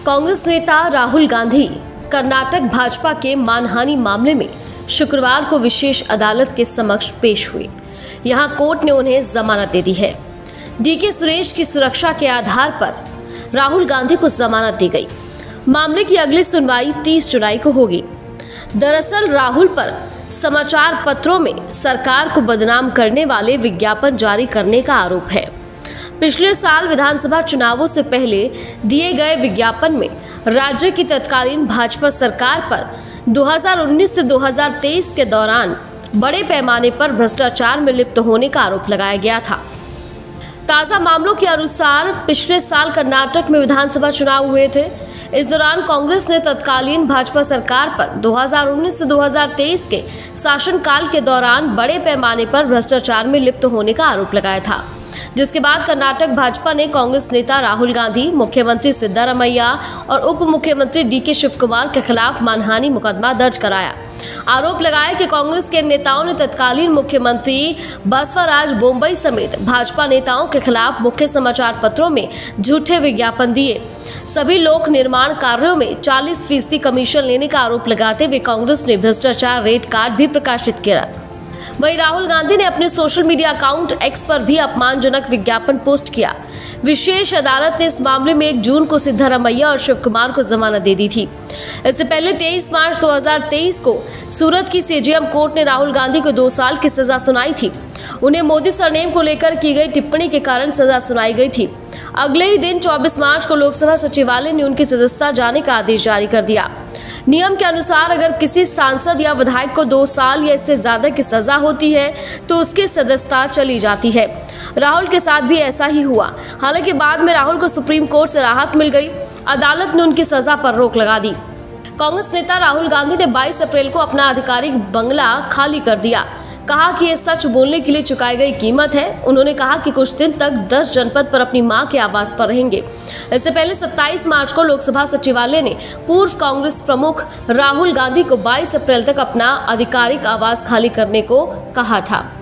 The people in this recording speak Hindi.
कांग्रेस नेता राहुल गांधी कर्नाटक भाजपा के मानहानि मामले में शुक्रवार को विशेष अदालत के समक्ष पेश हुए। यहां कोर्ट ने उन्हें जमानत दे दी है। डीके सुरेश की सुरक्षा के आधार पर राहुल गांधी को जमानत दी गई। मामले की अगली सुनवाई 30 जुलाई को होगी। दरअसल राहुल पर समाचार पत्रों में सरकार को बदनाम करने वाले विज्ञापन जारी करने का आरोप है। पिछले साल विधानसभा चुनावों से पहले दिए गए विज्ञापन में राज्य की तत्कालीन भाजपा सरकार पर 2019 से 2023 के दौरान बड़े पैमाने पर भ्रष्टाचार में लिप्त होने का आरोप लगाया गया था। ताजा मामलों के अनुसार पिछले साल कर्नाटक में विधानसभा चुनाव हुए थे। इस दौरान कांग्रेस ने तत्कालीन भाजपा सरकार पर 2019 से 2023 के शासनकाल के दौरान बड़े पैमाने पर भ्रष्टाचार में लिप्त होने का आरोप लगाया था, जिसके बाद कर्नाटक भाजपा ने कांग्रेस नेता राहुल गांधी, मुख्यमंत्री सिद्धारमैया और उप मुख्यमंत्री डीके शिवकुमार के खिलाफ मानहानि मुकदमा दर्ज कराया। आरोप लगाया कि कांग्रेस के नेताओं ने तत्कालीन मुख्यमंत्री बसवराज बोम्मई समेत भाजपा नेताओं के खिलाफ मुख्य समाचार पत्रों में झूठे विज्ञापन दिए। सभी लोक निर्माण कार्यों में 40% कमीशन लेने का आरोप लगाते हुए कांग्रेस ने भ्रष्टाचार रेट कार्ड भी प्रकाशित किया। वहीं राहुल गांधी ने अपने सोशल मीडिया अकाउंट एक्स पर भी अपमानजनक विज्ञापन पोस्ट किया। विशेष अदालत ने इस मामले में 1 जून को सिद्धारमैया और शिवकुमार को जमानत दे दी थी। इससे पहले 23 मार्च 2023 को सूरत की सीजेएम कोर्ट ने राहुल गांधी को 2 साल की सजा सुनाई थी। उन्हें मोदी सरनेम को लेकर की गई टिप्पणी के कारण सजा सुनाई गई थी। अगले ही दिन 24 मार्च को लोकसभा सचिवालय ने उनकी सदस्यता जाने का आदेश जारी कर दिया। नियम के अनुसार अगर किसी सांसद या विधायक को 2 साल या इससे ज्यादा की सजा होती है तो उसकी सदस्यता चली जाती है। राहुल के साथ भी ऐसा ही हुआ। हालांकि बाद में राहुल को सुप्रीम कोर्ट से राहत मिल गई। अदालत ने उनकी सजा पर रोक लगा दी। कांग्रेस नेता राहुल गांधी ने 22 अप्रैल को अपना आधिकारिक बंगला खाली कर दिया। कहा कि ये सच बोलने के लिए चुकाई गई कीमत है। उन्होंने कहा कि कुछ दिन तक 10 जनपद पर अपनी मां के आवास पर रहेंगे। इससे पहले 27 मार्च को लोकसभा सचिवालय ने पूर्व कांग्रेस प्रमुख राहुल गांधी को 22 अप्रैल तक अपना आधिकारिक आवास खाली करने को कहा था।